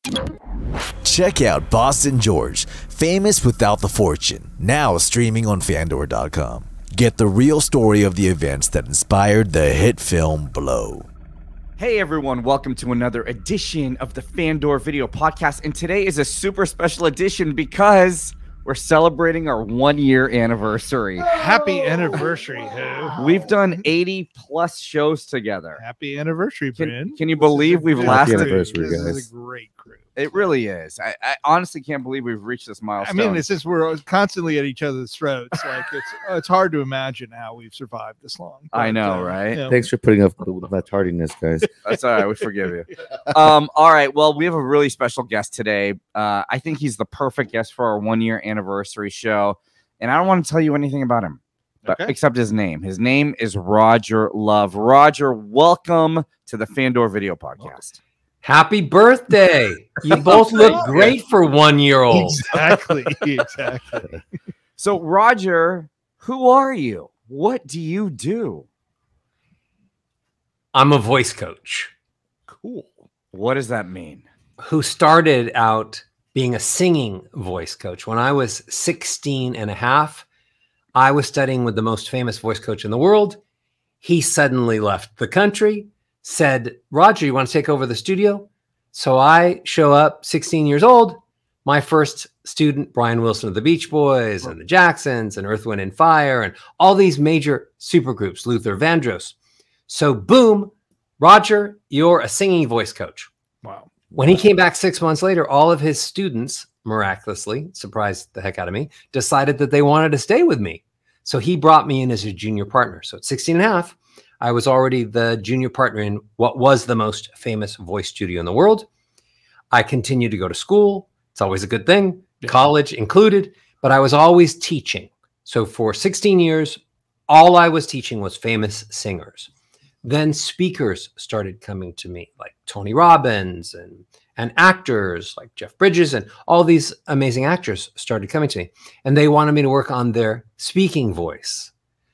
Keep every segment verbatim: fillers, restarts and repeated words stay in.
Check out Boston George, famous without the fortune, now streaming on Fandor dot com. Get the real story of the events that inspired the hit film Blow. Hey everyone, welcome to another edition of the Fandor Video Podcast, and today is a super special edition because we're celebrating our one-year anniversary. Happy anniversary, who? We've done eighty plus shows together. Happy anniversary, Brad. Can, can you believe we've lasted? Happy anniversary, This guys. is a great crew. It really is. I, I honestly can't believe we've reached this I milestone. mean, it's just we're constantly at each other's throats. Like it's it's hard to imagine how we've survived this long. I But, know, uh, right? you know, Thanks for putting up with that tardiness, guys. That's all right. We forgive you. Um, all right. Well, we have a really special guest today. Uh, I think he's the perfect guest for our one-year anniversary show, and I don't want to tell you anything about him, but Okay. except his name. His name is Roger Love. Roger, welcome to the Fandor Video Podcast. Happy birthday. You both look great for one year old. Exactly. Exactly. So, Roger, who are you? What do you do? I'm a voice coach Cool. What does that mean? who started out being a singing voice coach. When I was sixteen and a half, I was studying with the most famous voice coach in the world. He suddenly left the country, said, Roger, you want to take over the studio? So I show up, sixteen years old. My first student, Brian Wilson of the Beach Boys and the Jacksons and Earth, Wind and Fire and all these major supergroups, Luther Vandross. So boom, Roger, you're a singing voice coach. Wow. When he came back six months later, all of his students, miraculously, surprised the heck out of me, decided that they wanted to stay with me. So he brought me in as a junior partner. So at sixteen and a half, I was already the junior partner in what was the most famous voice studio in the world. I continued to go to school. It's always a good thing, Yeah. college included, but I was always teaching. So for sixteen years, all I was teaching was famous singers. Then speakers started coming to me, like Tony Robbins, and, and actors like Jeff Bridges, and all these amazing actors started coming to me. And they wanted me to work on their speaking voice.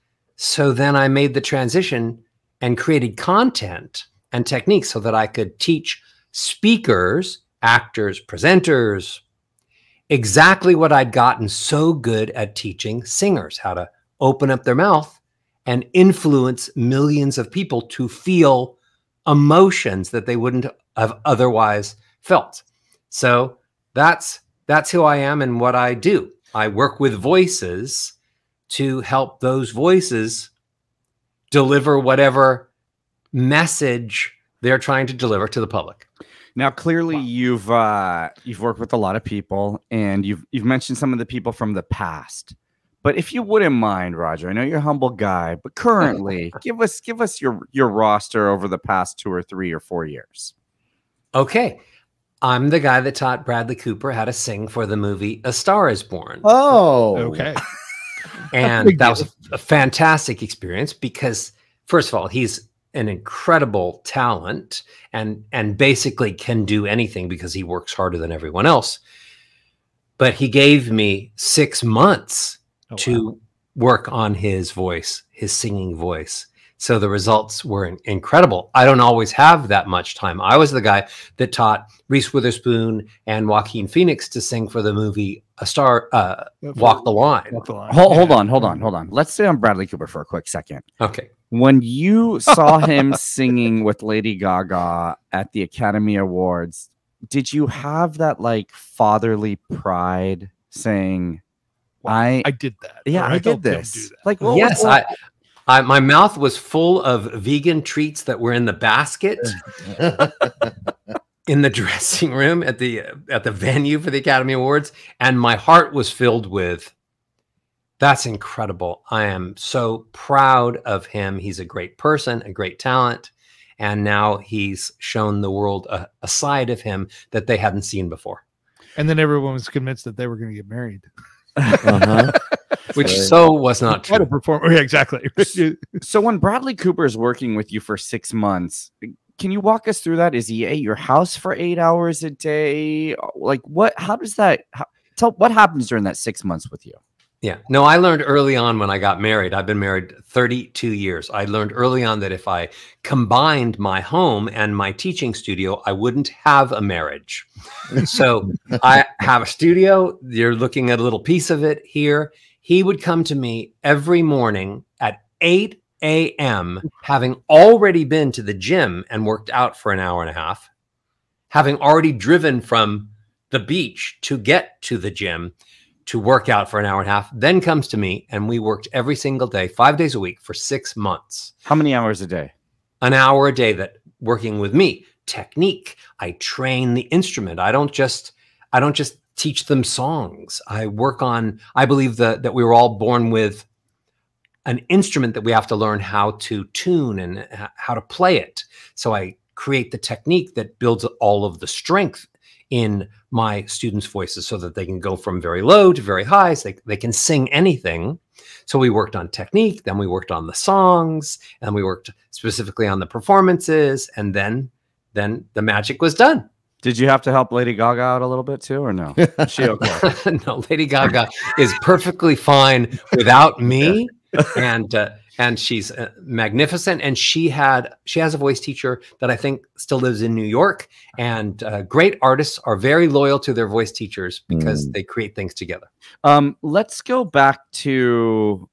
So then I made the transition and created content and techniques so that I could teach speakers, actors, presenters, exactly what I'd gotten so good at teaching singers, how to open up their mouth and influence millions of people to feel emotions that they wouldn't have otherwise felt. So that's that's who I am and what I do. I work with voices to help those voices deliver whatever message they're trying to deliver to the public. Now, clearly, Wow. you've uh, you've worked with a lot of people, and you've you've mentioned some of the people from the past. But if you wouldn't mind, Roger, I know you're a humble guy, but currently, give us give us your your roster over the past two or three or four years. Okay. I'm the guy that taught Bradley Cooper how to sing for the movie A Star is Born. Oh, Okay. And Big that deal. was a fantastic experience because, first of all, he's an incredible talent and, and basically can do anything because he works harder than everyone else. But he gave me six months Oh, to wow. work on his voice, his singing voice. So the results were in- incredible. I don't always have that much time. I was the guy that taught Reese Witherspoon and Joaquin Phoenix to sing for the movie A Star, uh, Walk the Line. Walk the line. Hold, hold Yeah. on, hold on, hold on. Let's stay on Bradley Cooper for a quick second. Okay. When you saw him singing with Lady Gaga at the Academy Awards, did you have that like fatherly pride saying, Wow. I, I did that. yeah, or I, did helped them this. do that. Like, what Yes, was I, I, my mouth was full of vegan treats that were in the basket in the dressing room at the at the venue for the Academy Awards, and my heart was filled with, that's incredible. I am so proud of him. He's a great person, a great talent, and now he's shown the world a, a side of him that they hadn't seen before, And then everyone was convinced that they were going to get married. uh-huh. which Right. so was not What a true. performer. Yeah, exactly. So when Bradley Cooper is working with you for six months, can you walk us through that? Is he at your house for eight hours a day? Like what? How does that? How, tell what happens during that six months with you? Yeah. No, I learned early on when I got married. I've been married thirty-two years. I learned early on that if I combined my home and my teaching studio, I wouldn't have a marriage. So I have a studio. You're looking at a little piece of it here. He would come to me every morning at eight a m, having already been to the gym and worked out for an hour and a half, having already driven from the beach to get to the gym to work out for an hour and a half, then comes to me, and we worked every single day, five days a week for six months. How many hours a day? An hour a day that working with me. Technique. I train the instrument. I don't just, I don't just teach them songs. I work on, I believe that, that we were all born with an instrument that we have to learn how to tune and how to play it. So I create the technique that builds all of the strength in my students' voices so that they can go from very low to very high. So they, they can sing anything. So we worked on technique, then we worked on the songs, and we worked specifically on the performances, and then then the magic was done. Did you have to help Lady Gaga out a little bit too, or no? Is she okay? No, Lady Gaga is perfectly fine without me. And uh, and she's uh, magnificent. And she had she has a voice teacher that I think still lives in New York. And uh, great artists are very loyal to their voice teachers because mm. they create things together. Um, let's go back to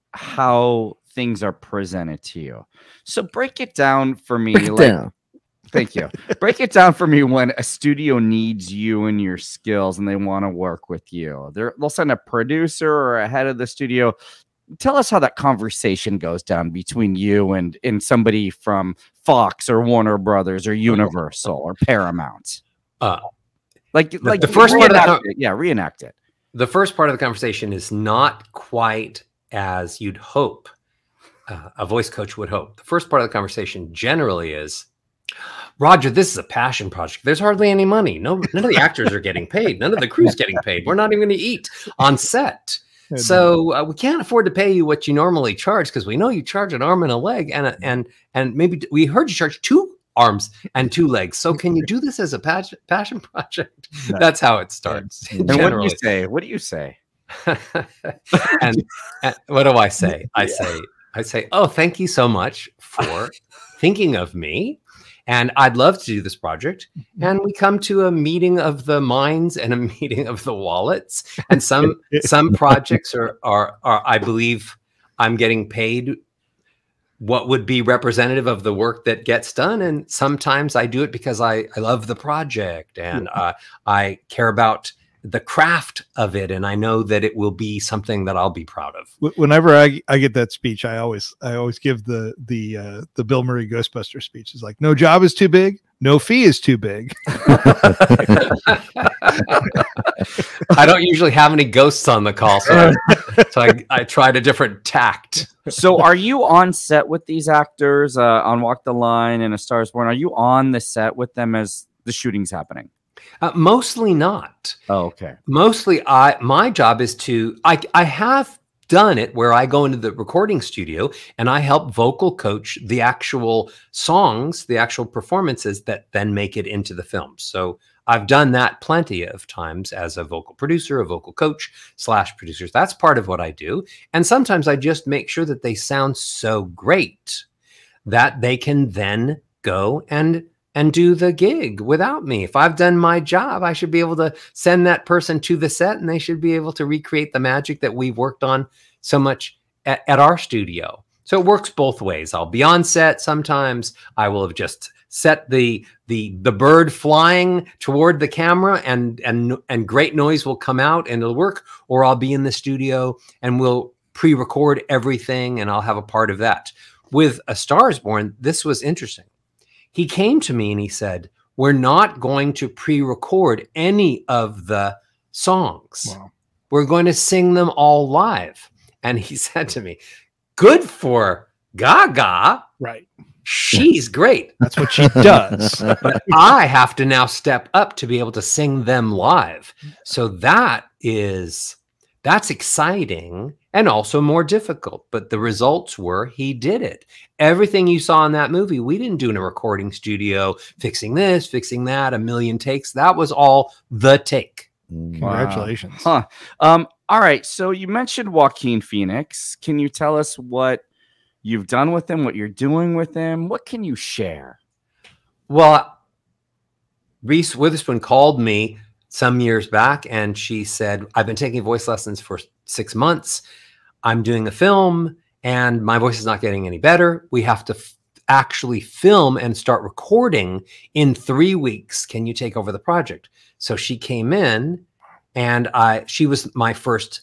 how things are presented to you. So break it down for me. Break it like, down. Thank you. Break it down for me when a studio needs you and your skills and they want to work with you. They're, they'll send a producer or a head of the studio. Tell us how that conversation goes down between you and, and somebody from Fox or Warner Brothers or Universal or Paramount. Uh, like, the, like the first part of the, it. Yeah, reenact it. The first part of the conversation is not quite as you'd hope uh, a voice coach would hope. The first part of the conversation generally is, Roger, this is a passion project. There's hardly any money. No, none of the actors are getting paid. None of the crew's getting paid. We're not even going to eat on set. So uh, we can't afford to pay you what you normally charge because we know you charge an arm and a leg, and a, and and maybe we heard you charge two arms and two legs. So can you do this as a passion passion project? That's how it starts. And what do you say? What do you say? and, and what do I say? I say I say, oh, thank you so much for thinking of me. And I'd love to do this project. And we come to a meeting of the minds and a meeting of the wallets. And some some projects are, are, are, I believe I'm getting paid what would be representative of the work that gets done. And sometimes I do it because I, I love the project and uh, I care about the craft of it, and I know that it will be something that I'll be proud of. Whenever I, I get that speech, I always I always give the the uh, the Bill Murray Ghostbuster speech. It's like, no job is too big, no fee is too big. I don't usually have any ghosts on the call, so I, so I, I tried a different tact. So, are you on set with these actors uh, on Walk the Line and A Star Is Born? Are you on the set with them as the shooting's happening? Uh, mostly not. Oh, okay. Mostly, I my job is to I I have done it where I go into the recording studio and I help vocal coach the actual songs, the actual performances that then make it into the film. So I've done that plenty of times as a vocal producer, a vocal coach slash producers. That's part of what I do. And sometimes I just make sure that they sound so great that they can then go and and do the gig without me. If I've done my job, I should be able to send that person to the set and they should be able to recreate the magic that we've worked on so much at, at our studio. So it works both ways. I'll be on set sometimes. I will have just set the the the bird flying toward the camera and and and great noise will come out and it'll work, or I'll be in the studio and we'll pre-record everything and I'll have a part of that. With A Star Is Born, this was interesting. He came to me and he said, we're not going to pre-record any of the songs. Wow. We're going to sing them all live. And he said to me, good for Gaga. Right. She's great. That's what she does. But I have to now step up to be able to sing them live. So that is, that's exciting and also more difficult. But the results were he did it. Everything you saw in that movie, we didn't do in a recording studio, fixing this, fixing that, a million takes. That was all the take. Congratulations. Wow. Huh. Um, All right. So you mentioned Joaquin Phoenix. Can you tell us what you've done with him, what you're doing with him? What can you share? Well, Reese Witherspoon called me some years back and she said, I've been taking voice lessons for six months. I'm doing a film and my voice is not getting any better. We have to f- actually film and start recording in three weeks. Can you take over the project? So she came in and I, she was my first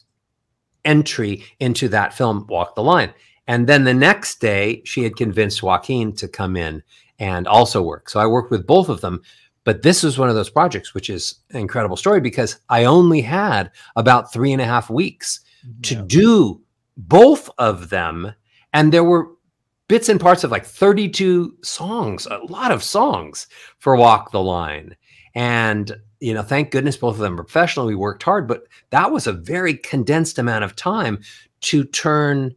entry into that film, Walk the Line. And then the next day she had convinced Joaquin to come in and also work. So I worked with both of them. But this was one of those projects, which is an incredible story because I only had about three and a half weeks yeah. to do both of them. And there were bits and parts of like thirty-two songs, a lot of songs for Walk the Line. And, you know, thank goodness both of them were professional. We worked hard, but that was a very condensed amount of time to turn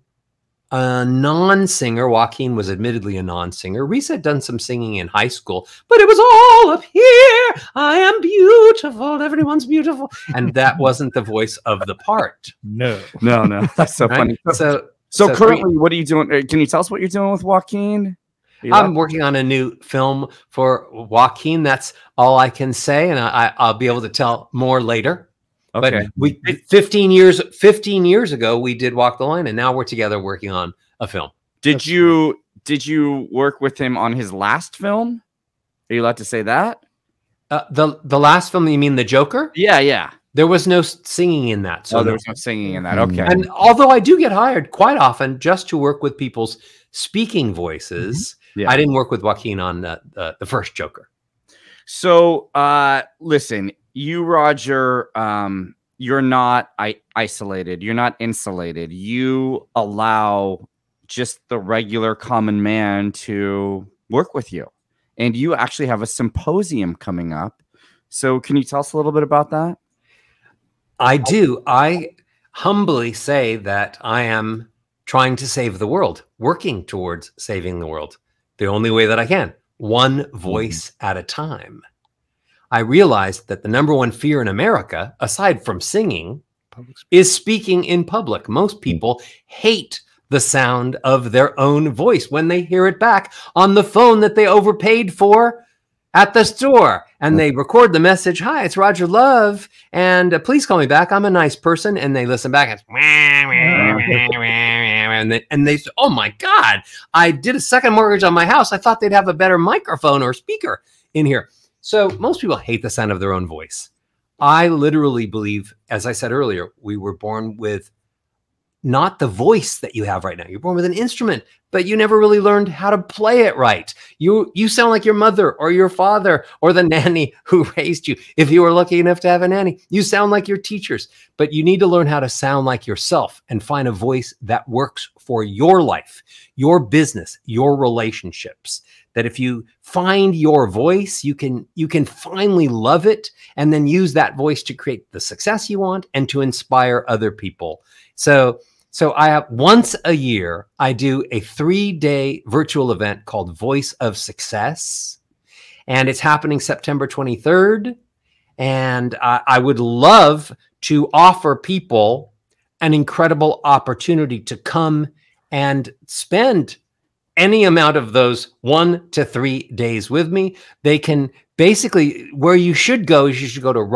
a non-singer. Joaquin was admittedly a non-singer. Reese had done some singing in high school, but it was all up here. I am beautiful. Everyone's beautiful. And that wasn't the voice of the part. No, no, no. That's so right? funny. So, so, so currently, what are you doing? Can you tell us what you're doing with Joaquin? I'm working on a new film for Joaquin. That's all I can say. And I, I'll be able to tell more later. Okay. But we fifteen years fifteen years ago we did Walk the Line, and now we're together working on a film. Did That's you cool. did you work with him on his last film? Are you allowed to say that? Uh, the the last film, you mean The Joker? Yeah, yeah. There was no singing in that. So oh, there was no singing in that. Okay. And although I do get hired quite often just to work with people's speaking voices, mm-hmm. yeah. I didn't work with Joaquin on the, the, the first Joker. So uh, listen, you, Roger, um, you're not I isolated. You're not insulated. You allow just the regular common man to work with you. And you actually have a symposium coming up. So can you tell us a little bit about that? I do. I humbly say that I am trying to save the world, working towards saving the world. The only way that I can, one voice mm-hmm. at a time. I realized that the number one fear in America, aside from singing, is speaking in public. Most people hate the sound of their own voice when they hear it back on the phone that they overpaid for at the store. And they record the message, hi, it's Roger Love, and uh, please call me back. I'm a nice person. And they listen back. And they, and they say, oh, my God, I did a second mortgage on my house. I thought they'd have a better microphone or speaker in here. So most people hate the sound of their own voice. I literally believe, as I said earlier, we were born with not the voice that you have right now. You're born with an instrument, but you never really learned how to play it right. You you sound like your mother or your father or the nanny who raised you. If you were lucky enough to have a nanny, you sound like your teachers, but you need to learn how to sound like yourself and find a voice that works for your life, your business, your relationships. That if you find your voice, you can you can finally love it and then use that voice to create the success you want and to inspire other people. So So I have once a year, I do a three-day virtual event called Voice of Success. And it's happening September twenty-third. And I, I would love to offer people an incredible opportunity to come and spend any amount of those one to three days with me. They can basically, where you should go is you should go to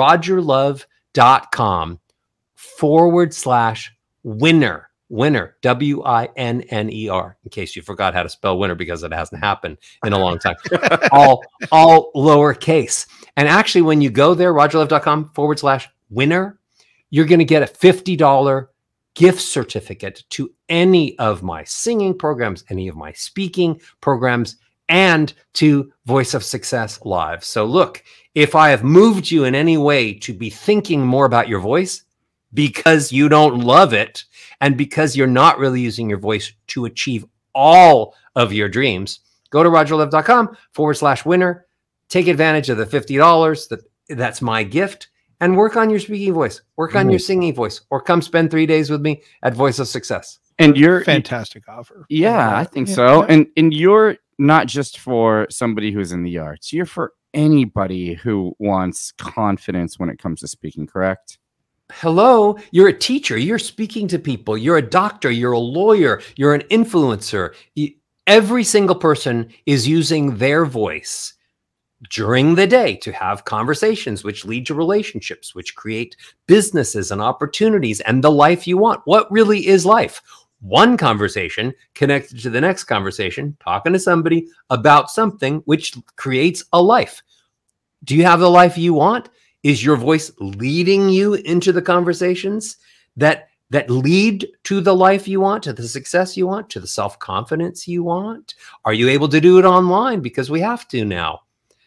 rogerlove.com forward slash winner. Winner, W I N N E R, in case you forgot how to spell winner because it hasn't happened in a long time. all, all lowercase. And actually, when you go there, rogerlove.com forward slash winner, you're going to get a fifty dollar gift certificate to any of my singing programs, any of my speaking programs, and to Voice of Success Live. So look, if I have moved you in any way to be thinking more about your voice because you don't love it, and because you're not really using your voice to achieve all of your dreams, go to rogerlove.com forward slash winner, take advantage of the fifty dollars. That, that's my gift, and work on your speaking voice, work on your singing voice, or come spend three days with me at Voice of Success. And you're fantastic offer. Yeah, I think yeah, so. Yeah. And, and you're not just for somebody who's in the arts, you're for anybody who wants confidence when it comes to speaking, correct? hello, you're a teacher, you're speaking to people, you're a doctor, you're a lawyer, you're an influencer. You, every single person is using their voice during the day to have conversations which lead to relationships, which create businesses and opportunities and the life you want. What really is life? One conversation connected to the next conversation, talking to somebody about something which creates a life. Do you have the life you want? Is your voice leading you into the conversations that that lead to the life you want, to the success you want, to the self-confidence you want? Are you able to do it online? Because we have to now.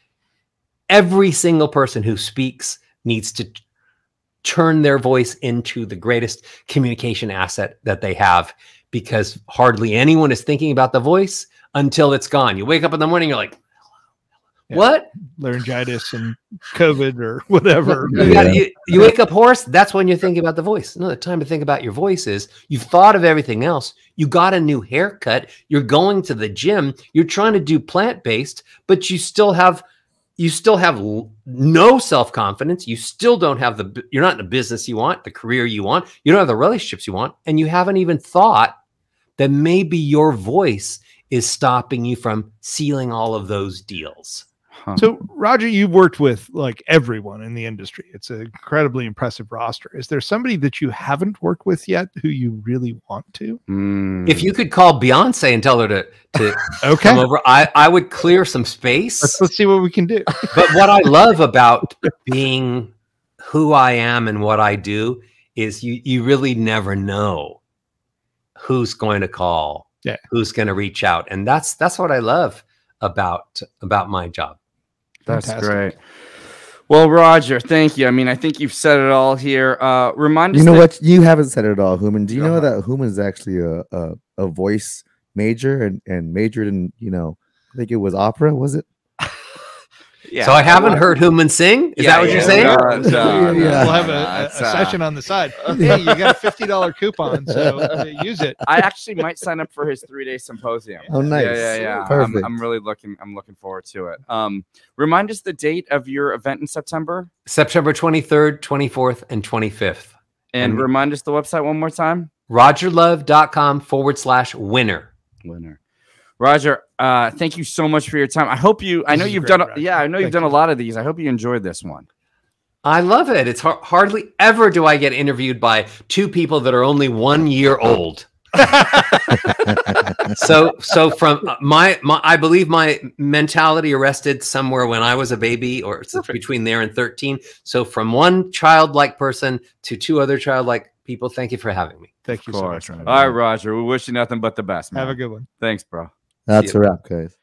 Every single person who speaks needs to turn their voice into the greatest communication asset that they have, because hardly anyone is thinking about the voice until it's gone. You wake up in the morning, you're like, Yeah. what? Laryngitis and COVID or whatever. You, gotta, you, you wake up hoarse, that's when you're thinking about the voice. No, the time to think about your voice is you've thought of everything else. You got a new haircut. You're going to the gym. You're trying to do plant-based, but you still have you still have no self-confidence. You still don't have the, you're not in the business you want, the career you want. You don't have the relationships you want. And you haven't even thought that maybe your voice is stopping you from sealing all of those deals. Huh. So, Roger, you've worked with like everyone in the industry. It's an incredibly impressive roster. Is there somebody that you haven't worked with yet who you really want to? Mm. If you could call Beyonce and tell her to, to Okay. come over, I, I would clear some space. Let's, let's see what we can do. But what I love about being who I am and what I do is you, you really never know who's going to call, yeah, who's going to reach out. And that's, that's what I love about, about my job. That's Fantastic. great. Well, Roger, thank you. I mean, I think you've said it all here. Uh, remind us. You know that- what? You haven't said it all, Human. Do you know Uh-huh. that Human is actually a, a a voice major and and majored in, you know, I think it was opera, was it? Yeah. So I haven't heard Human sing. Is Yeah, that what yeah, you're saying? no, no, no, Yeah. We'll have no, a, a, a it's, uh, session on the side. Hey, you got a fifty dollar coupon, so uh, use it. I actually might sign up for his three day symposium. Oh, nice. Yeah, yeah, yeah. I'm, Perfect. I'm really looking. I'm looking forward to it. Um, remind us the date of your event in September, September twenty-third, twenty-fourth, and twenty-fifth. and And- remind us the website one more time. rogerlove.com forward slash winner. Winner. Roger, uh, thank you so much for your time. I hope you. I This know is you've great, done. A, Roger. yeah, I know you've Thank done you. a lot of these. I hope you enjoyed this one. I love it. It's har- hardly ever do I get interviewed by two people that are only one year old. so, so from my, my, I believe my mentality arrested somewhere when I was a baby, or it's between there and thirteen. So from one childlike person to two other childlike people. Thank you for having me. Thank you Of so course. much, All Roger. right, Roger. We wish you nothing but the best, man. Have a good one. Thanks, bro. That's See a ya. wrap, guys.